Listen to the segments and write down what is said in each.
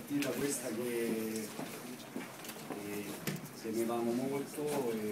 partita questa che temevamo molto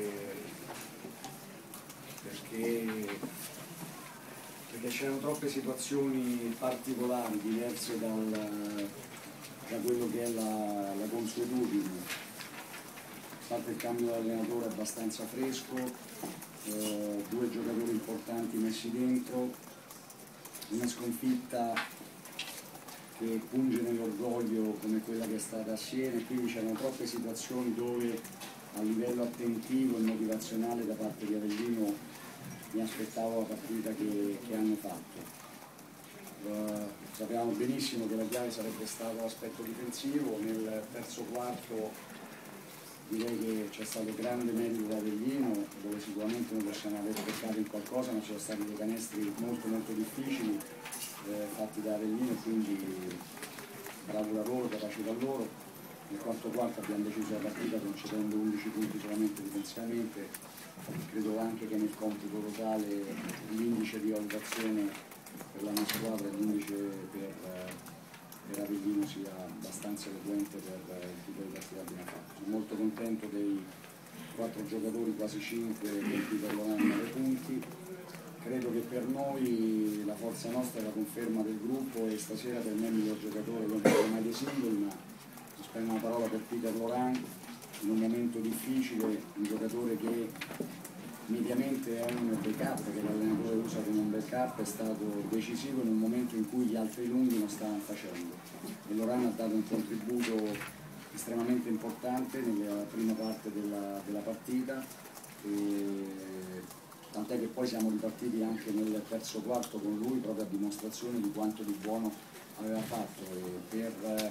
perché c'erano troppe situazioni particolari, diverse da quello che è la consuetudine. A parte il cambio di allenatore abbastanza fresco, due giocatori importanti messi dentro, una sconfitta che punge nell'orgoglio come quella che è stata a Siena, e quindi c'erano troppe situazioni dove a livello attentivo e motivazionale da parte di Avellino mi aspettavo la partita che hanno fatto. Sapevamo benissimo che la chiave sarebbe stato l'aspetto difensivo. Nel terzo quarto direi che c'è stato grande merito da Avellino, dove sicuramente noi possiamo aver peccato in qualcosa, ma ci sono stati dei canestri molto difficili fatti da Avellino, quindi bravura loro, capacità loro. Nel quarto quarto abbiamo deciso la partita concedendo 11 punti solamente difensivamente. Credo anche che nel computo totale l'indice di valutazione per la nostra squadra e l'indice per Avellino sia abbastanza eloquente per il tipo di partita che abbiamo fatto. Sono molto contento dei 4 giocatori, quasi 5, con cui per loro 9 punti. Credo che per noi la forza nostra è la conferma del gruppo, e stasera per me il miglior giocatore non è mai dei singoli, ma spendo una parola per Peter Laurent, in un momento difficile, un giocatore che mediamente è un backup, che l'allenatore usa come un backup, è stato decisivo in un momento in cui gli altri lunghi non stavano facendo, e Laurent ha dato un contributo estremamente importante nella prima parte della partita, tant'è che poi siamo ripartiti anche nel terzo quarto con lui, proprio a dimostrazione di quanto di buono aveva fatto. Per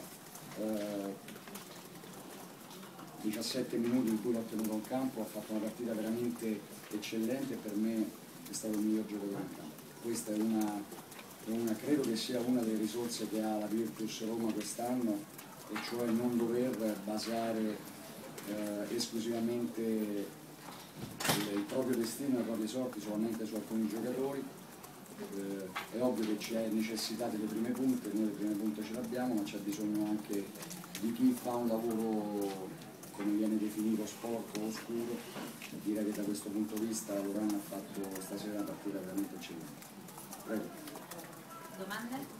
17 minuti in cui l'ho tenuto in campo ha fatto una partita veramente eccellente, e per me è stato il miglior giocatore in campo. Questa è credo che sia una delle risorse che ha la Virtus Roma quest'anno, e cioè non dover basare esclusivamente il proprio destino e le proprie sorti solamente su alcuni giocatori. È ovvio che c'è necessità delle prime punte, noi le prime punte ce l'abbiamo, ma c'è bisogno anche di chi fa un lavoro, come viene definito, sporco o oscuro. Direi che da questo punto di vista Laurent ha fatto stasera una partita veramente eccellente. Prego. Domande?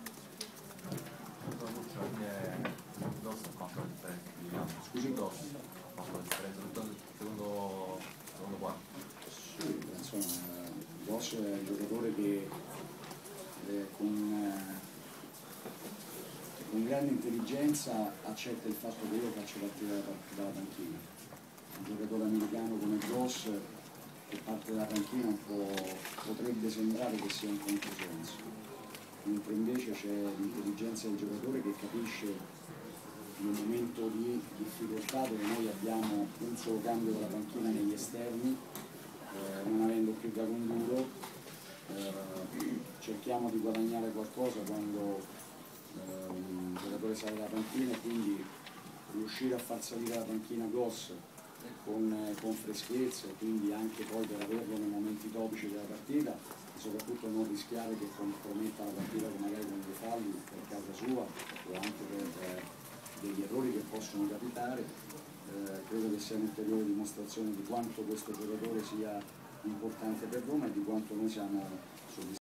Scusi? Secondo quarto. Sì, insomma, Goss è un giocatore che con grande intelligenza accetta il fatto che io faccio partire dalla panchina. Un giocatore americano come Goss che parte dalla panchina potrebbe sembrare che sia un controsenso, mentre invece c'è l'intelligenza del giocatore che capisce in un momento di difficoltà, dove noi abbiamo un solo cambio della panchina negli esterni, non avendo più Gagonduro, cerchiamo di guadagnare qualcosa quando un giocatore sale dalla panchina, e quindi riuscire a far salire la panchina Goss con freschezza, e quindi anche poi per averlo nei momenti topici della partita, e soprattutto non rischiare che comprometta la partita magari con dei falli per causa sua o anche per degli errori che possono capitare. Credo che sia un'ulteriore dimostrazione di quanto questo giocatore sia importante per Roma e di quanto noi siamo soddisfatti.